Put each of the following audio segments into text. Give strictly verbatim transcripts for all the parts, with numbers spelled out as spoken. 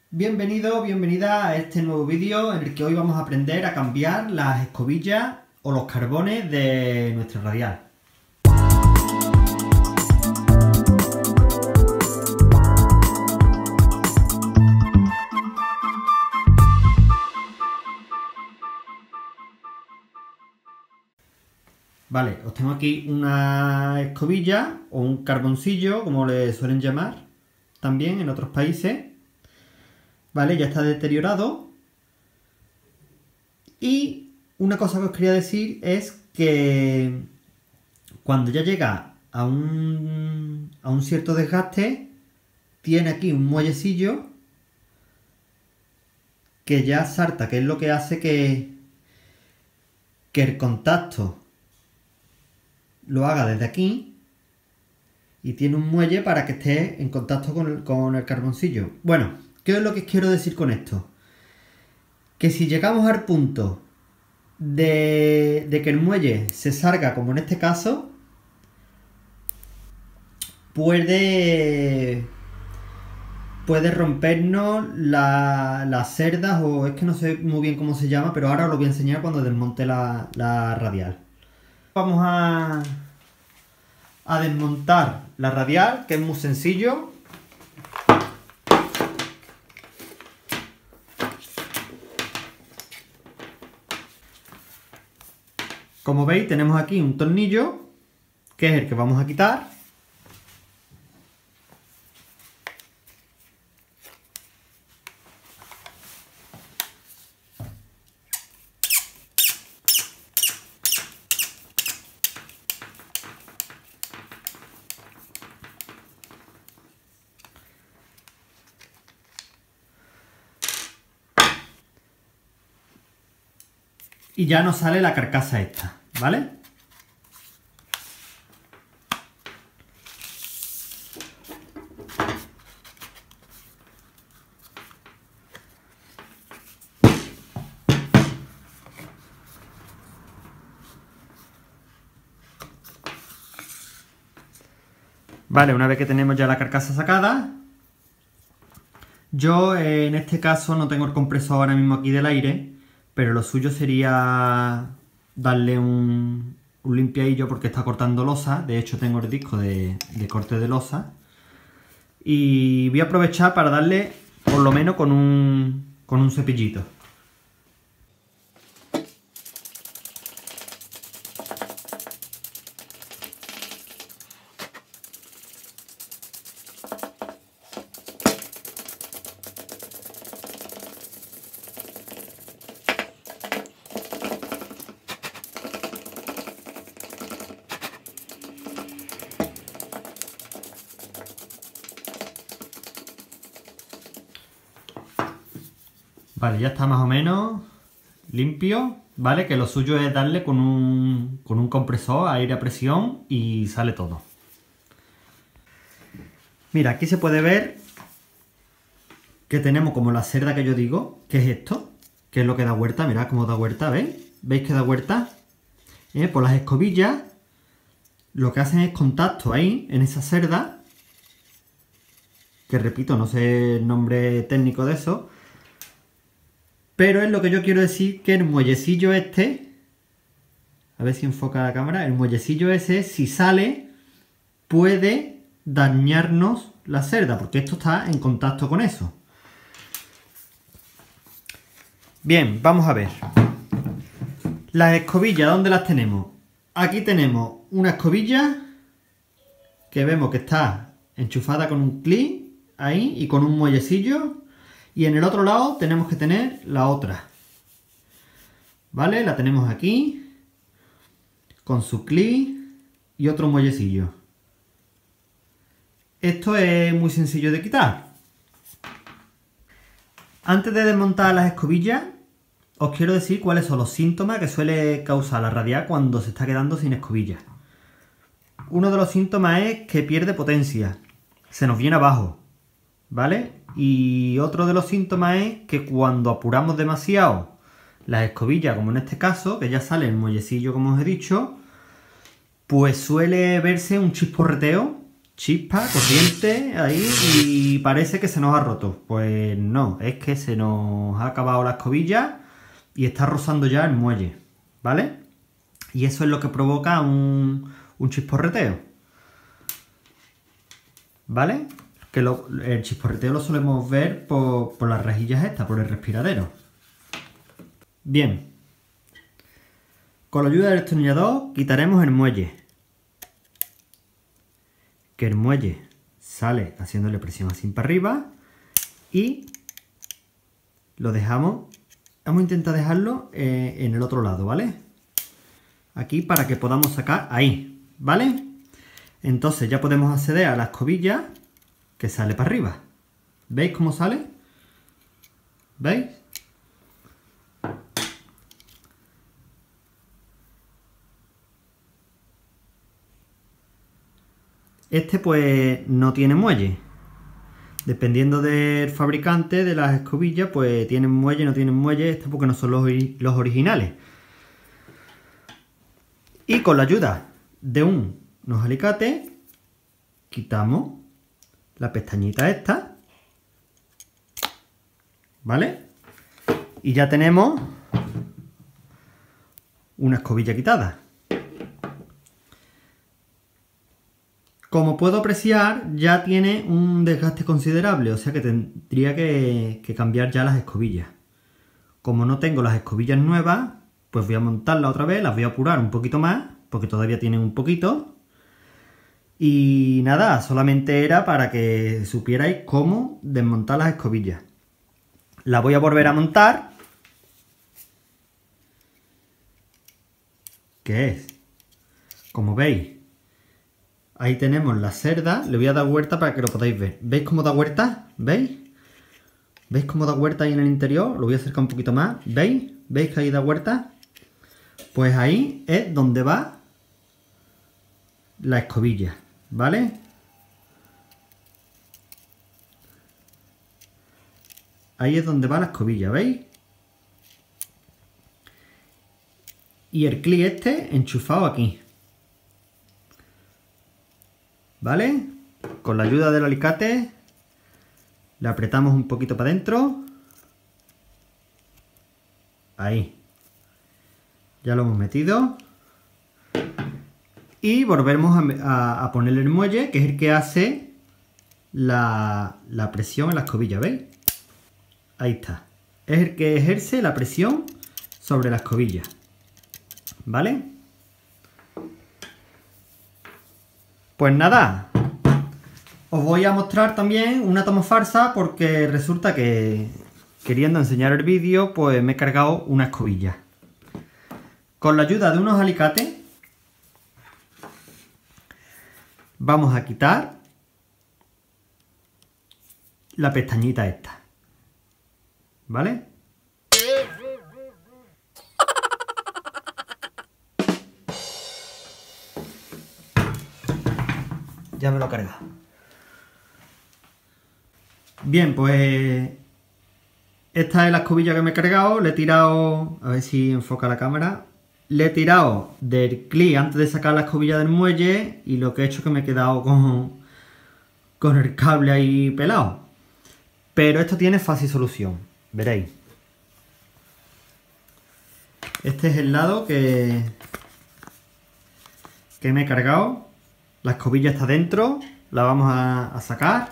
Bienvenido, bienvenida a este nuevo vídeo en el que hoy vamos a aprender a cambiar las escobillas o los carbones de nuestra radial. Vale, os tengo aquí una escobilla o un carboncillo, como le suelen llamar también en otros países. Vale, ya está deteriorado. Y una cosa que os quería decir es que cuando ya llega a un, a un cierto desgaste, tiene aquí un muellecillo que ya salta, que es lo que hace que, que el contacto lo haga desde aquí y tiene un muelle para que esté en contacto con el, con el carboncillo. Bueno, ¿qué es lo que quiero decir con esto? Que si llegamos al punto de, de que el muelle se salga, como en este caso, puede, puede rompernos la, las cerdas, o es que no sé muy bien cómo se llama, pero ahora os lo voy a enseñar cuando desmonte la, la radial. Vamos a, a desmontar la radial, que es muy sencillo. Como veis, tenemos aquí un tornillo, que es el que vamos a quitar. Y ya nos sale la carcasa esta, ¿vale? Vale, una vez que tenemos ya la carcasa sacada, yo eh, en este caso no tengo el compresor ahora mismo aquí del aire, pero lo suyo sería darle un, un limpiadillo porque está cortando losa. De hecho tengo el disco de, de corte de losa. Y voy a aprovechar para darle por lo menos con un, con un cepillito. Vale, ya está más o menos limpio, ¿vale? Que lo suyo es darle con un, con un compresor, aire a presión, y sale todo. Mira, aquí se puede ver que tenemos como la cerda que yo digo, que es esto, que es lo que da vuelta. Mirad cómo da vuelta, ¿veis? ¿Veis que da vuelta? ¿Eh? Por las escobillas lo que hacen es contacto ahí, en esa cerda, que repito, no sé el nombre técnico de eso. Pero es lo que yo quiero decir, que el muellecillo este, a ver si enfoca la cámara, el muellecillo ese, si sale, puede dañarnos la cerda, porque esto está en contacto con eso. Bien, vamos a ver. Las escobillas, ¿dónde las tenemos? Aquí tenemos una escobilla que vemos que está enchufada con un clip ahí y con un muellecillo. Y en el otro lado tenemos que tener la otra, ¿vale? La tenemos aquí, con su clip y otro muellecillo. Esto es muy sencillo de quitar. Antes de desmontar las escobillas, os quiero decir cuáles son los síntomas que suele causar la radial cuando se está quedando sin escobillas. Uno de los síntomas es que pierde potencia, se nos viene abajo, ¿vale? Y otro de los síntomas es que cuando apuramos demasiado las escobillas, como en este caso, que ya sale el muellecillo como os he dicho, pues suele verse un chisporreteo chispa, corriente ahí y parece que se nos ha roto. Pues no, es que se nos ha acabado la escobilla y está rozando ya el muelle, ¿vale? Y eso es lo que provoca un, un chisporreteo, ¿vale? Que lo, el chisporreteo lo solemos ver por, por las rejillas estas, por el respiradero. Bien, con la ayuda del destornillador quitaremos el muelle. Que el muelle sale haciéndole presión así para arriba y lo dejamos, vamos a intentar dejarlo eh, en el otro lado, ¿vale? Aquí para que podamos sacar ahí, ¿vale? Entonces ya podemos acceder a la escobilla que sale para arriba. ¿Veis cómo sale? ¿Veis? Este pues no tiene muelle. Dependiendo del fabricante de las escobillas, pues tienen muelle, no tienen muelle. Este porque no son los, los originales. Y con la ayuda de un, unos alicates, quitamos la pestañita esta. ¿Vale? Y ya tenemos una escobilla quitada. Como puedo apreciar, ya tiene un desgaste considerable, o sea que tendría que, que cambiar ya las escobillas. Como no tengo las escobillas nuevas, pues voy a montarlas otra vez, las voy a apurar un poquito más, porque todavía tienen un poquito. Y nada, solamente era para que supierais cómo desmontar las escobillas. Las voy a volver a montar. ¿Qué es? Como veis, ahí tenemos la cerda. Le voy a dar vuelta para que lo podáis ver. ¿Veis cómo da vuelta? ¿Veis? ¿Veis cómo da vuelta ahí en el interior? Lo voy a acercar un poquito más. ¿Veis? ¿Veis que ahí da vuelta? Pues ahí es donde va la escobilla, ¿vale? Ahí es donde va la escobilla, ¿veis? Y el clic este enchufado aquí. ¿Vale? Con la ayuda del alicate le apretamos un poquito para adentro. Ahí. Ya lo hemos metido. Y volvemos a, a, a ponerle el muelle, que es el que hace la, la presión en la escobilla, ¿veis? Ahí está. Es el que ejerce la presión sobre la escobilla. ¿Vale? Pues nada, os voy a mostrar también una toma falsa porque resulta que queriendo enseñar el vídeo pues me he cargado una escobilla. Con la ayuda de unos alicates vamos a quitar la pestañita esta, ¿vale? Ya me lo he cargado. Bien, pues esta es la escobilla que me he cargado. Le he tirado, a ver si enfoca la cámara. Le he tirado del clic antes de sacar la escobilla del muelle y lo que he hecho es que me he quedado con, con el cable ahí pelado. Pero esto tiene fácil solución, veréis. Este es el lado que, que me he cargado. La escobilla está dentro, la vamos a, a sacar.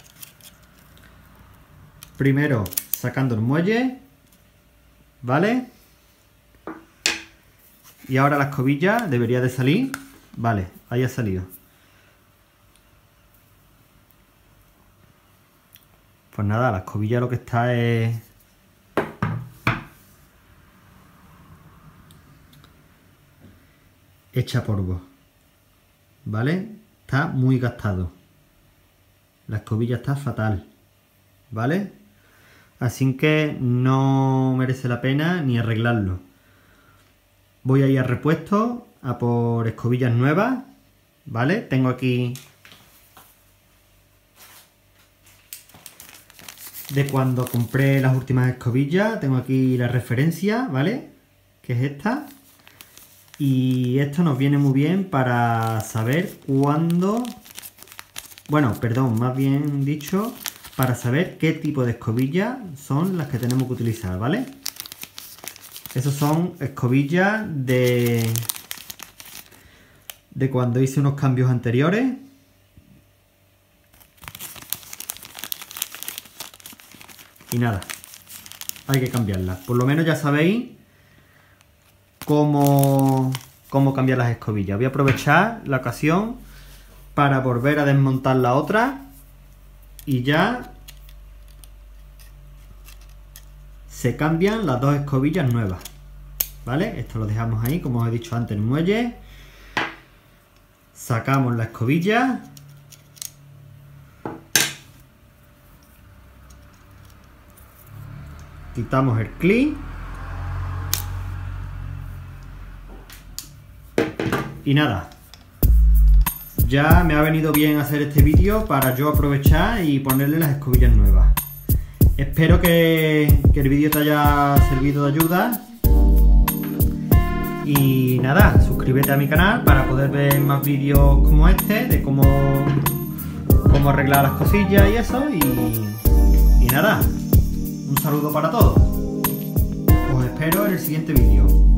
Primero sacando el muelle, ¿vale? Y ahora la escobilla debería de salir. Vale, ahí ha salido. Pues nada, la escobilla lo que está es... hecha polvo. ¿Vale? Está muy gastado. La escobilla está fatal. ¿Vale? Así que no merece la pena ni arreglarlo. Voy a ir a repuesto, a por escobillas nuevas. ¿Vale? Tengo aquí de cuando compré las últimas escobillas. Tengo aquí la referencia, ¿vale? Que es esta. Y esto nos viene muy bien para saber cuándo Bueno, perdón, más bien dicho, para saber qué tipo de escobillas son las que tenemos que utilizar, ¿vale? Esos son escobillas de, de cuando hice unos cambios anteriores. Y nada, hay que cambiarlas. Por lo menos ya sabéis cómo, cómo cambiar las escobillas. Voy a aprovechar la ocasión para volver a desmontar la otra y ya se cambian las dos escobillas nuevas, ¿vale? Esto lo dejamos ahí, como os he dicho antes, en el muelle. Sacamos la escobilla. Quitamos el clip. Y nada. Ya me ha venido bien hacer este vídeo para yo aprovechar y ponerle las escobillas nuevas. Espero que, que el vídeo te haya servido de ayuda. Y nada, suscríbete a mi canal para poder ver más vídeos como este, de cómo, cómo arreglar las cosillas y eso. Y, y nada, un saludo para todos. Os espero en el siguiente vídeo.